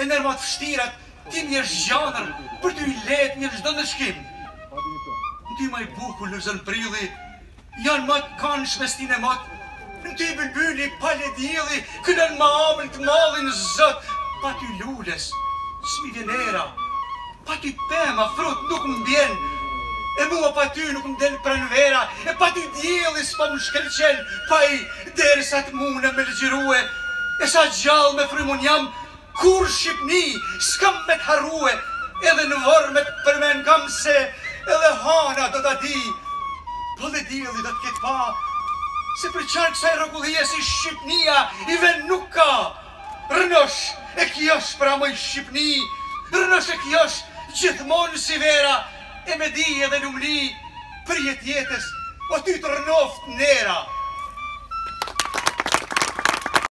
e nërma të fështirat, ti mi është gjanër për ty let një çdo në shkim. Në ty ma i bukur lëzën prilli, janë matë kansh me stine matë, në ty bëlbyli, pale djeli, kënën ma amën të malin zët, pa ty lulles, s'mi vjenera, pa ty pema, frut nuk mbjen, e mua pa ty nuk më del pranë vera, e pa ty djeli s'pa më shkërqen, pa i deri sa të mune me lëgjirue, e sa gjallë me frymun jam, kur Shqipni s'kam me të harrue, edhe në vormet përmen kam se, edhe hana do t'a di, po dhe djeli do t'ket pa, se për qarë kësaj rrogullije si Shqipnia i ven nuk ka, rënosh e kjosh pra moj Shqipni, rënosh e kjosh gjithmonë si vera, e me di edhe lumli për jetës, o ty të rënoft nera.